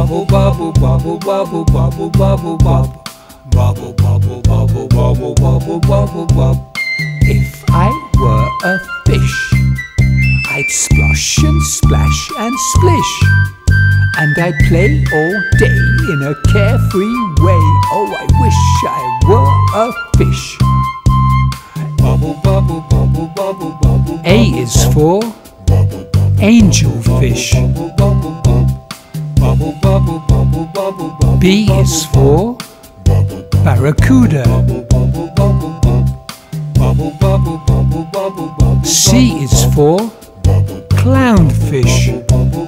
bubble, bubble, bubble, bubble, bubble, bubble, bubble. Bubble, bubble, bubble, bubble, bubble, bubble, bubble. If I were a fish, I'd splosh and splash and splish, and I'd play all day in a carefree way. Oh, I wish I were a fish. Bubble, bubble, bubble, bubble, bubble. A is for angelfish. Bubble, bubble, bubble, bubble, bubble. B is for barracuda. C is for clownfish.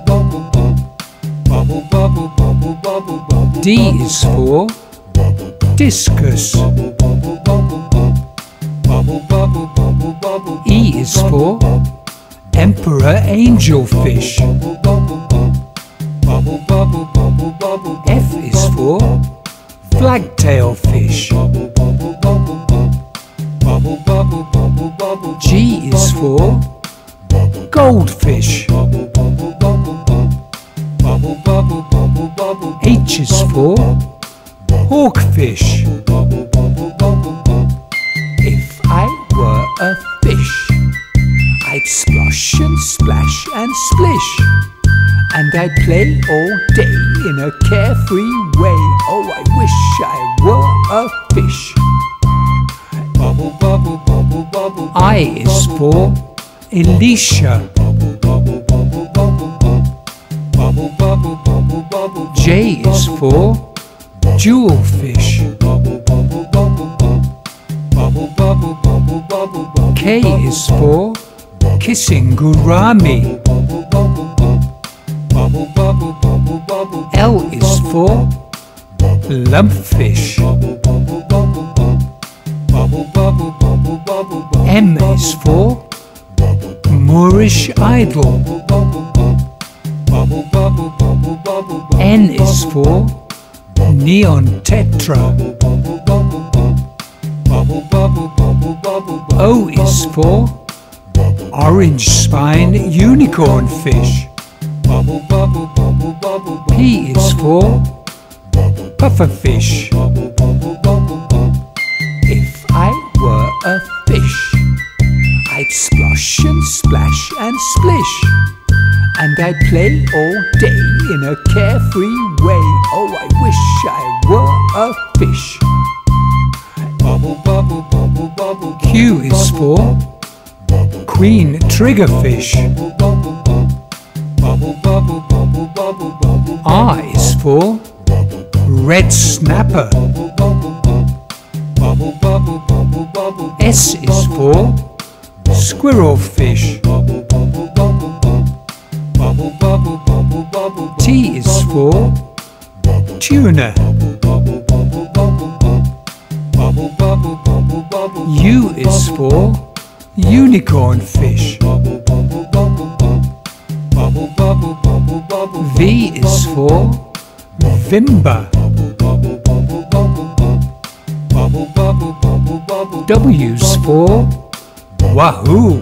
D is for discus. E is for emperor angelfish. F is for flagtail fish. G is for goldfish. H is for hawkfish. If I were a fish, I'd splosh and splash and splish, and I'd play all day in a carefree way. Oh, I wish I were a fish. Bubble, bubble, bubble, bubble. I is for Elisha. J is for jewelfish. K is for kissing gourami. L is for lumpfish. M is for Moorish idol. N is for neon tetra. O is for orange spine unicorn fish. P is for pufferfish. If I were a fish, I'd splosh and splash and splish, and I'd play all day in a carefree way. Oh, I wish I were a fish. Bubble, bubble, bubble, bubble. Q is for queen triggerfish. R is for red snapper. S is for squirrelfish. T is for tuna. U is for unicorn fish. V is for vimba. W is for wahoo.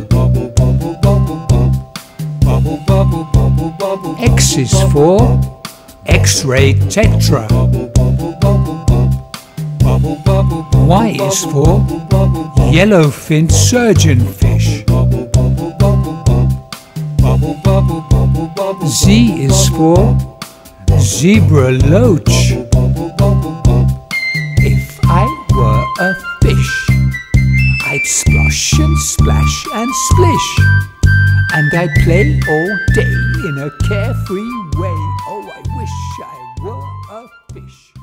X is for X-ray tetra. Y is for yellowfin surgeonfish. Z is for zebra loach. If I were a fish, I'd splosh and splash and splish, and I'd play all day in a carefree way. Oh, I wish I were a fish.